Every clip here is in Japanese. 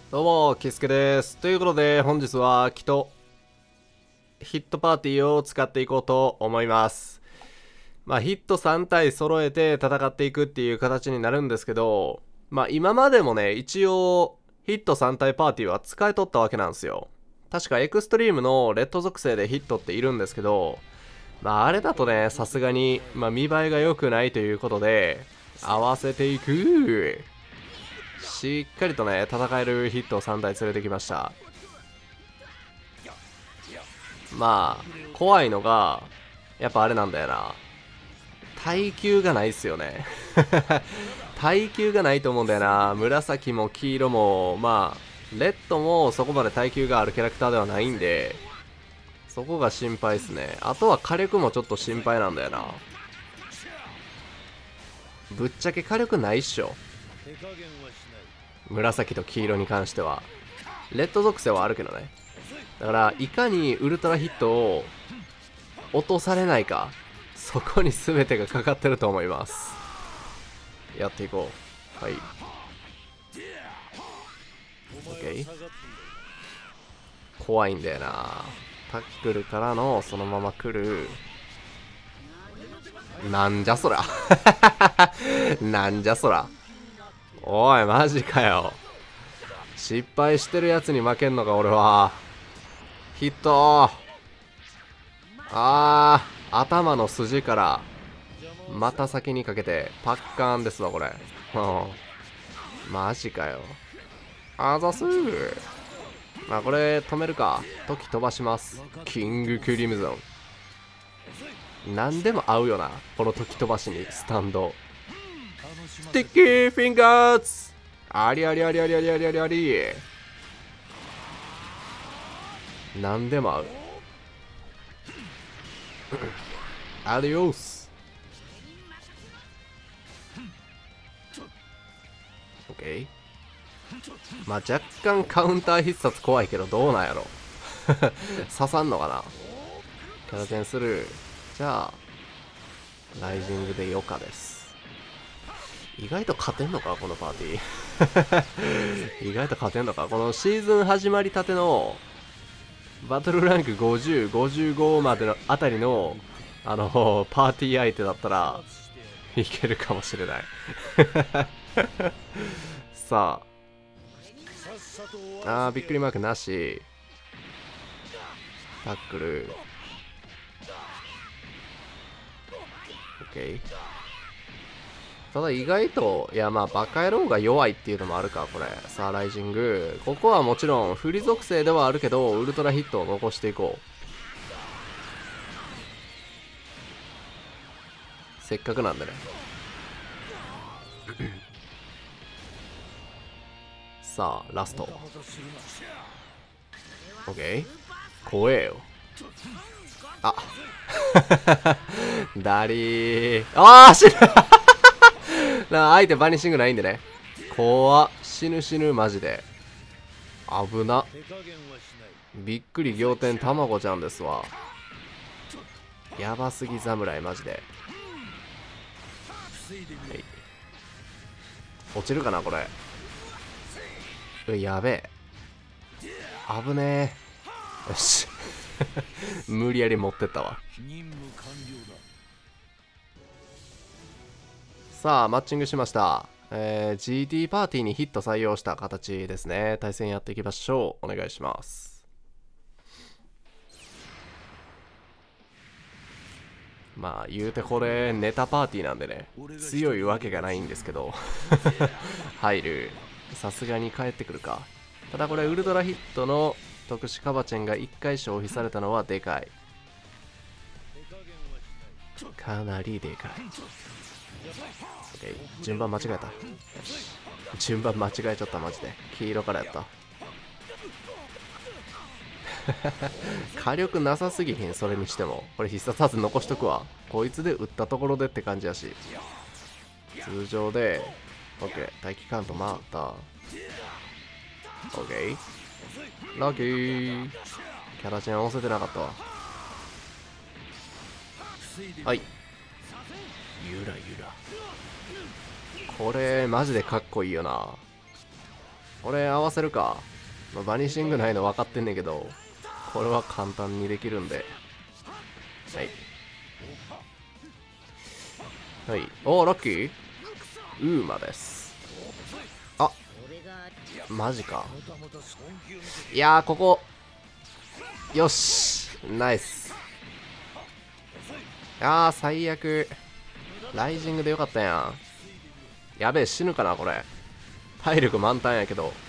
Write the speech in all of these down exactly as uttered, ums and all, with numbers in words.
どうも、キスケです。ということで、本日は、キト、ヒットパーティーを使っていこうと思います。まあ、ヒットさん体揃えて戦っていくっていう形になるんですけど、まあ、今までもね、一応、ヒットさん体パーティーは使い取ったわけなんですよ。確かエクストリームのレッド属性でヒットっているんですけど、まあ、あれだとね、さすがに、まあ、見栄えが良くないということで、合わせていく。しっかりとね、戦えるヒットをさん体連れてきました。まあ、怖いのが、やっぱあれなんだよな。耐久がないっすよね。耐久がないと思うんだよな。紫も黄色も、まあ、レッドもそこまで耐久があるキャラクターではないんで、そこが心配っすね。あとは火力もちょっと心配なんだよな。ぶっちゃけ火力ないっしょ。紫と黄色に関しては。レッド属性はあるけどね。だから、いかにウルトラヒットを落とされないか、そこに全てがかかってると思います。やっていこう。はい。OK。怖いんだよな。タックルからのそのまま来る。なんじゃそら。なんじゃそら。おい、マジかよ。失敗してるやつに負けんのか、俺は。ヒット。あー、頭の筋から、また先にかけて、パッカーンですわ、これ。うん。マジかよ。あざすー。まあ、これ、止めるか。時飛ばします。キングクリムゾン。なんでも合うよな。この時飛ばしに、スタンド。スティッキーフィンガーズ。ありありありありありありありあり。なんでも合う。アディオス。オッケー。まあ若干カウンター必殺怖いけどどうなんやろ。刺さんのかな。キャラテンする。じゃあライジングで余暇です。意外と勝てんのかこのパーティー。意外と勝てんのか。このシーズン始まりたてのバトルランクごじゅう、ごじゅうごまでのあたりのあのパーティー相手だったらいけるかもしれない。さあ、あーびっくりマークなし。タックル OK。 ただ意外と、いやまあバカ野郎が弱いっていうのもあるかこれ。さあライジング、ここはもちろん不利属性ではあるけどウルトラヒットを残していこう。せっかくなんでね。さあラスト OK。 怖えよ。あダリー。ああ死ぬ。なあ相手バニシングないんでね。怖っ。死ぬ死ぬマジで危な。びっくり仰天卵ちゃんですわ。やばすぎ侍マジで。はい、落ちるかなこれ。うやべえ。危ねえ。よし。無理やり持ってったわ。さあマッチングしました。えー、ジーティー パーティーにヒット採用した形ですね。対戦やっていきましょう。お願いします。まあ言うてこれネタパーティーなんでね、強いわけがないんですけど。入る。さすがに帰ってくるか。ただこれウルトラヒットの特殊カバチェンがいっかい消費されたのはでかい。かなりでかい。OK。 順番間違えた。順番間違えちゃったマジで。黄色からやった。火力なさすぎひん。それにしてもこれ必殺技残しとくわ。こいつで打ったところでって感じやし。通常で OK。 待機カウント回った。 OK。 ラッキー。キャラチェン合わせてなかったわ。はい。ゆらゆら。これマジでかっこいいよな。 これ合わせるか。まあ、バニシングないの分かってんねんけど、これは簡単にできるんで。はいはい。おー、ラッキー。ウーマです。あ、マジか。いやー、ここよし、ナイス。いやー、最悪。ライジングでよかったやん。やべえ、死ぬかなこれ。体力満タンやけど。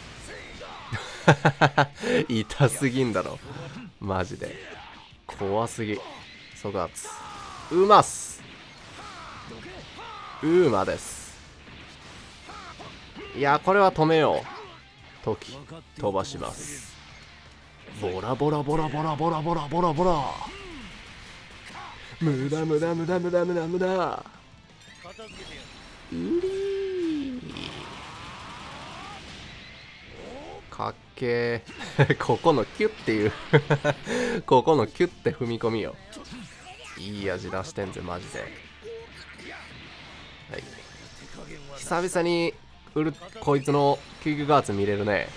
痛すぎんだろマジで。怖すぎ。即圧。うまっす。ウーマです。いや、これは止めよう。時飛ばします。ボラボラボラボラボラボラボラボラ。無駄無駄無駄無駄無駄無駄。うりーかっけー。ここのキュッていうここのキュッて踏み込みよ。いい味出してんぜマジで。はい、久々にウルこいつの救急ガーツ見れるね。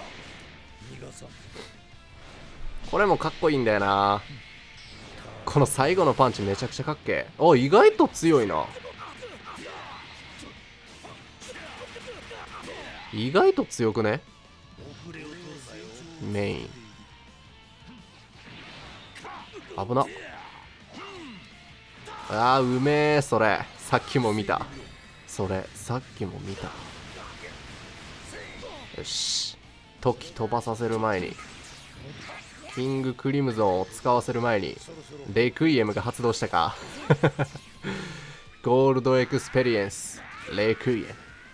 これもかっこいいんだよな。この最後のパンチめちゃくちゃかっけー。お、意外と強いな。意外と強くね。メイン危な。あー、うめえ。それさっきも見た。それさっきも見た。よし、時飛ばさせる前に、キングクリムゾンを使わせる前にレクイエムが発動したか。ゴールドエクスペリエンスレクイエム。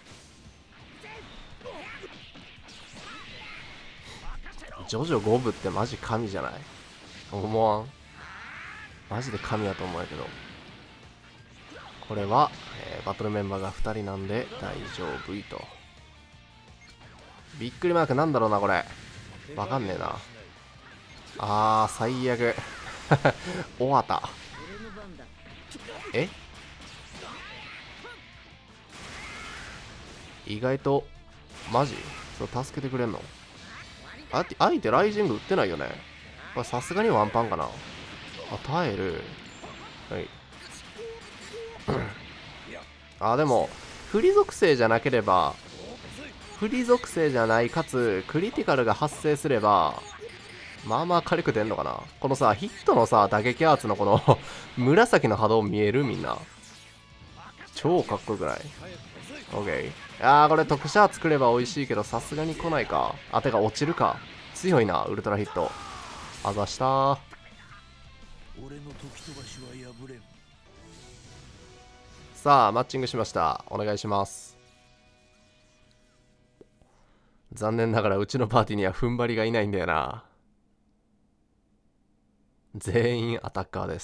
ジョジョご部ってマジ神じゃない？思わん？マジで神やと思うんやけど。これは、えー、バトルメンバーがふたりなんで大丈夫いと。びっくりマークなんだろうなこれ。わかんねえな。あー、最悪。終わった。え？意外とマジ？そう助けてくれんの？あって相手ライジング打ってないよね。これさすがにワンパンかな。あ、耐える。はい。あ、でも不利属性じゃなければ、不利属性じゃないかつクリティカルが発生すればまあまあ軽く出んのかな。このさヒットのさ打撃アーツのこの紫の波動見える？みんな超かっこよくない？ OK。 あー、これ特殊アーツ作れば美味しいけどさすがに来ないか。あ、てか落ちるか。強いなウルトラヒット。あざしたー。さあマッチングしました。お願いします。残念ながらうちのパーティーには踏ん張りがいないんだよな。全員アタッカーです。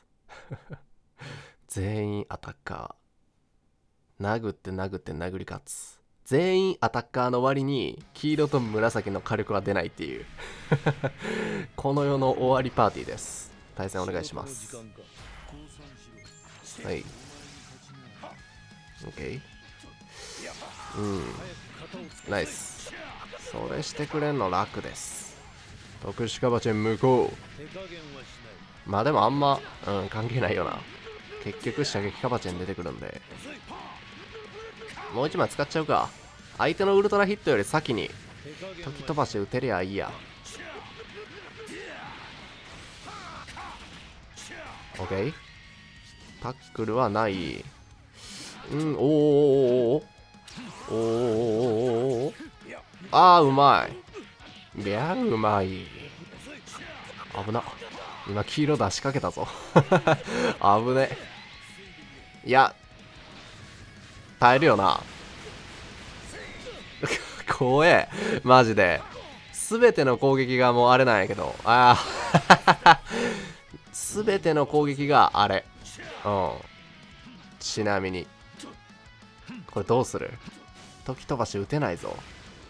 全員アタッカー。殴って殴って殴り勝つ。全員アタッカーの割に黄色と紫の火力は出ないっていうこの世の終わりパーティーです。対戦お願いします。はい、 OK。 うんナイス。それしてくれんの楽です。特殊カバチェン無効。まあでもあんまうん関係ないよな。結局射撃カバチェン出てくるんで、もう一枚使っちゃうか。相手のウルトラヒットより先に時飛ばし打てりゃいいや。 OK。 タックルはない。うん、おーおーおーおーおーおーおー。あー、うまい。いやうまい。危な。今黄色出しかけたぞ。危ね。いや耐えるよな。怖えマジで。全ての攻撃がもうあれなんやけど、ああ全ての攻撃があれ。うん。ちなみにこれどうする？時飛ばし打てないぞ。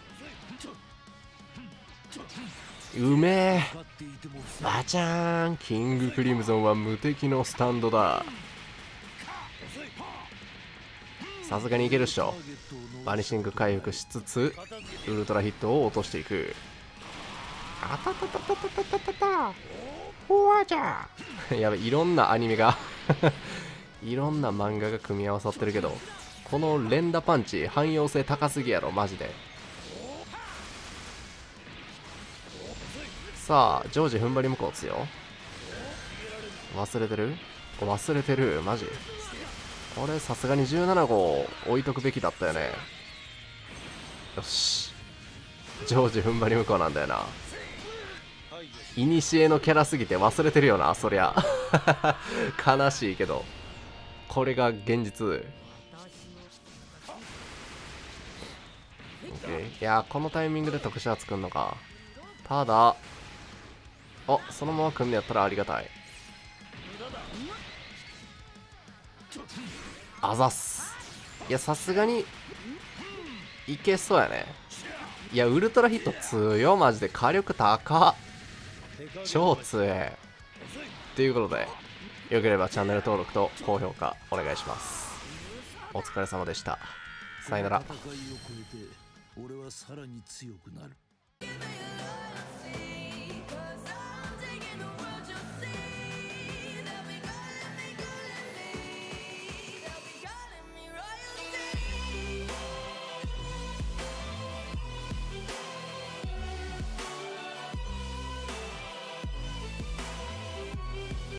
うめえ。バチャーン。キングクリムゾンは無敵のスタンドだ。 さすがにいけるっしょ。バニシング回復しつつウルトラヒットを落としていく。あたたたたたたたたたほわじゃやべ、いろんなアニメがいろんな漫画が組み合わさってるけど、この連打パンチ汎用性高すぎやろマジで。さあジョージ踏ん張り向こうつよ。忘れてる忘れてるマジ。これさすがにじゅうなな号置いとくべきだったよね。よし、ジョージ踏ん張り向こうなんだよな。いにしえのキャラすぎて忘れてるよなそりゃ悲しいけどこれが現実。 OK。 いやこのタイミングで特殊は作るのか。ただあ、そのまま組んでやったらありがたい。あざっす。いやさすがにいけそうやね。いやウルトラヒット強よマジで。火力高っ、超強え。ということでよければチャンネル登録と高評価お願いします。お疲れ様でした。さよなら。 戦いを超えて俺はさらに強くなる。